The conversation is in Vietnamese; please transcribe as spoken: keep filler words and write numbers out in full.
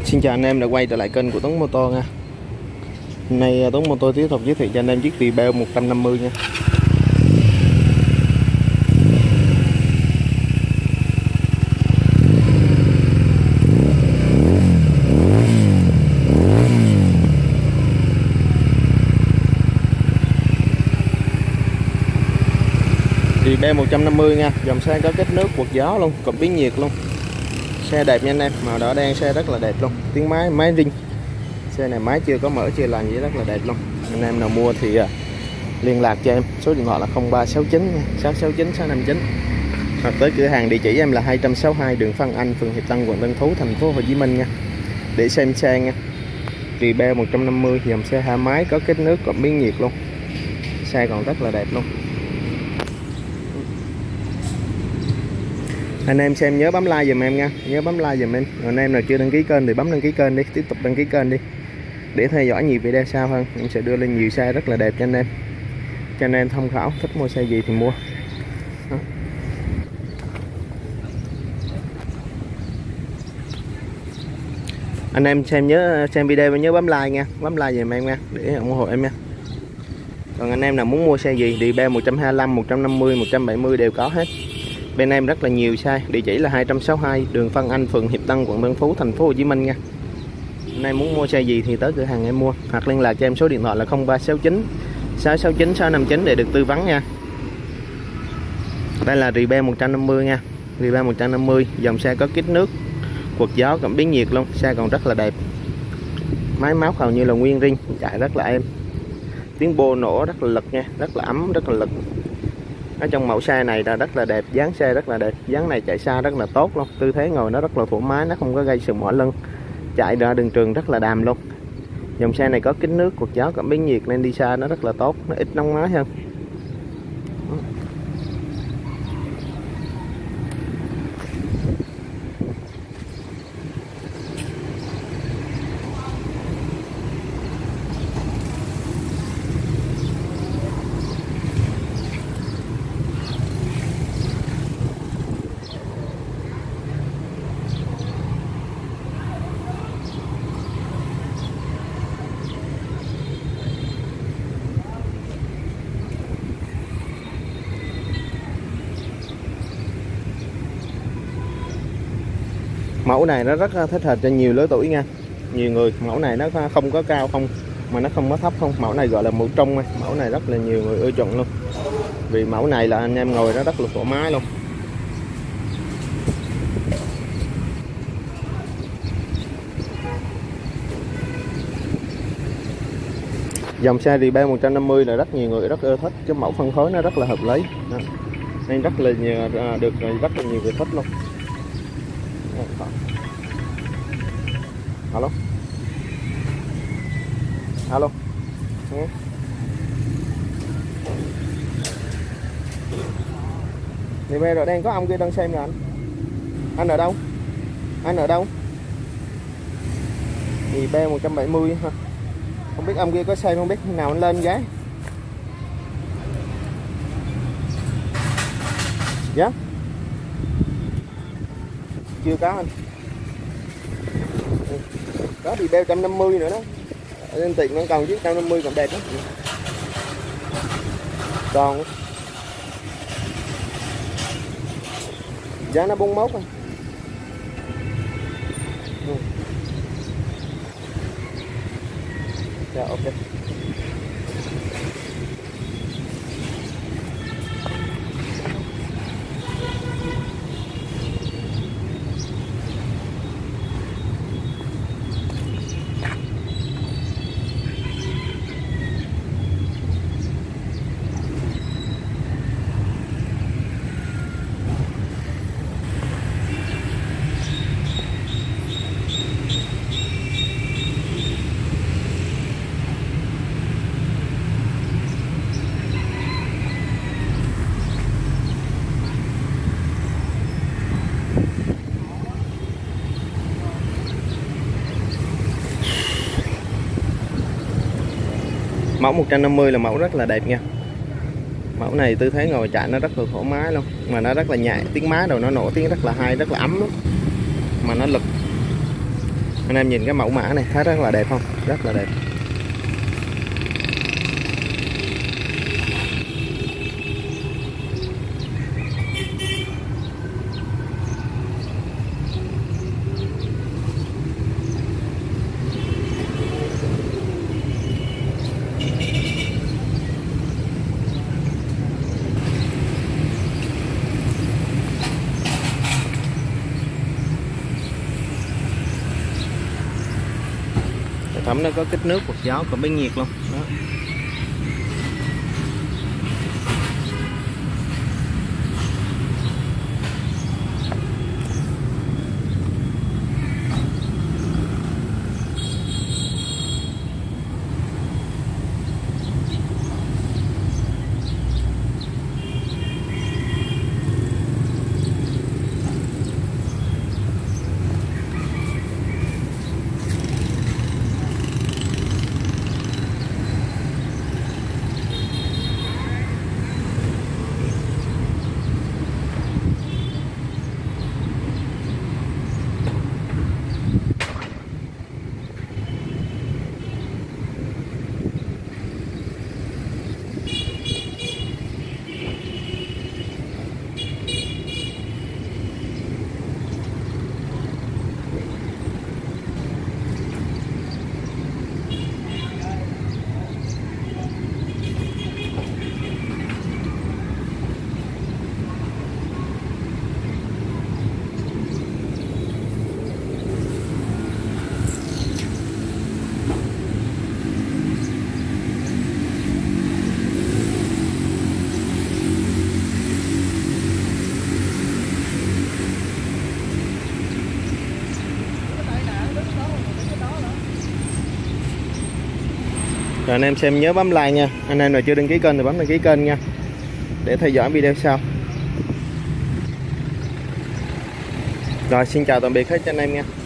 Xin chào anh em đã quay trở lại kênh của Tuấn Mô Tô nha. Hôm nay Tuấn Mô Tô tiếp tục giới thiệu cho anh em chiếc Rebel một trăm năm mươi nha. Rebel một trăm năm mươi nha, dòng xe có kích nước, quật gió luôn, cụm biến nhiệt luôn. Xe đẹp nha anh em, màu đỏ đen, xe rất là đẹp luôn. Tiếng máy máy ring. Xe này máy chưa có mở chưa làm gì, rất là đẹp luôn. Anh em nào mua thì uh, liên lạc cho em, số điện thoại là không ba sáu chín sáu sáu chín sáu năm chín, hoặc tới cửa hàng, địa chỉ em là hai trăm sáu mươi hai đường Phan Anh, phường Hiệp Tân, quận Tân Phú, thành phố Hồ Chí Minh nha. Để xem xe nha. Rebel một trăm năm mươi, dòng xe hai máy có kích nước, cụm biến nhiệt luôn. Xe còn rất là đẹp luôn. Anh em xem nhớ bấm like giùm em nha, nhớ bấm like giùm em. Anh em nào chưa đăng ký kênh thì bấm đăng ký kênh đi, tiếp tục đăng ký kênh đi để theo dõi nhiều video sau hơn. Em sẽ đưa lên nhiều xe rất là đẹp cho anh em, cho anh em tham khảo, thích mua xe gì thì mua. Đó. Anh em xem nhớ xem video nhớ bấm like nha, bấm like giùm em nha để ủng hộ em nha. Còn anh em nào muốn mua xe gì, Rebel một trăm hai mươi lăm, một trăm năm mươi, một trăm bảy mươi đều có hết. Bên em rất là nhiều size, địa chỉ là hai trăm sáu mươi hai đường Phan Anh, phường Hiệp Tân, quận Tân Phú, thành phố Hồ Chí Minh nha. Anh em muốn mua xe gì thì tới cửa hàng em mua, hoặc liên lạc cho em số điện thoại là không ba sáu chín sáu sáu chín sáu năm chín để được tư vấn nha. Đây là Rebel một trăm năm mươi nha. Rebel một trăm năm mươi, dòng xe có kích nước, quật gió, cảm biến nhiệt luôn, xe còn rất là đẹp. Máy móc hầu như là nguyên ring, chạy rất là êm. Tiếng bô nổ rất là lực nha, rất là ấm, rất là lực. Ở trong mẫu xe này là rất là đẹp, dáng xe rất là đẹp, dáng này chạy xa rất là tốt luôn, tư thế ngồi nó rất là thoải mái, nó không có gây sừng mỏi lưng, chạy ra đường trường rất là đàm luôn. Dòng xe này có kính nước, quật gió, cảm biến nhiệt nên đi xa nó rất là tốt, nó ít nóng máy hơn. Mẫu này nó rất thích hợp cho nhiều lứa tuổi nha, nhiều người. Mẫu này nó không có cao không, mà nó không có thấp không, mẫu này gọi là mẫu trung. Mẫu này rất là nhiều người ưa chuộng luôn, vì mẫu này là anh em ngồi nó rất là thoải mái luôn. Dòng xe Rebel một trăm năm mươi là rất nhiều người rất ưa thích, cái mẫu phân phối nó rất là hợp lý. Đó. Nên rất là nhiều, được rất là nhiều người thích luôn. Alo. Alo. Ừ. Rebel rồi đang có ông kia đang xem rồi anh. Anh ở đâu? Anh ở đâu? Rebel một trăm bảy mươi ha. Không biết ông kia có xem, không biết khi nào anh lên gái. Dạ. Yeah. Chưa có anh. Có Rebel một trăm năm mươi nữa đó. Nên tiền vẫn còn, chiếc một trăm năm mươi còn đẹp lắm. Còn giá nó bốn mốt thôi. Ừ. Dạ ok. Mẫu một trăm năm mươi là mẫu rất là đẹp nha. Mẫu này tư thế ngồi chạy nó rất là thoải mái luôn, mà nó rất là nhạy, tiếng máy đầu nó nổ tiếng rất là hay, rất là ấm luôn. Mà nó lực Anh em nhìn cái mẫu mã này thấy rất là đẹp không? Rất là đẹp. Hệ thống nó có kích nước quạt gió còn bên nhiệt luôn đó. Rồi anh em xem nhớ bấm like nha. Anh em nào chưa đăng ký kênh thì bấm đăng ký kênh nha, để theo dõi video sau. Rồi xin chào tạm biệt hết cho anh em nha.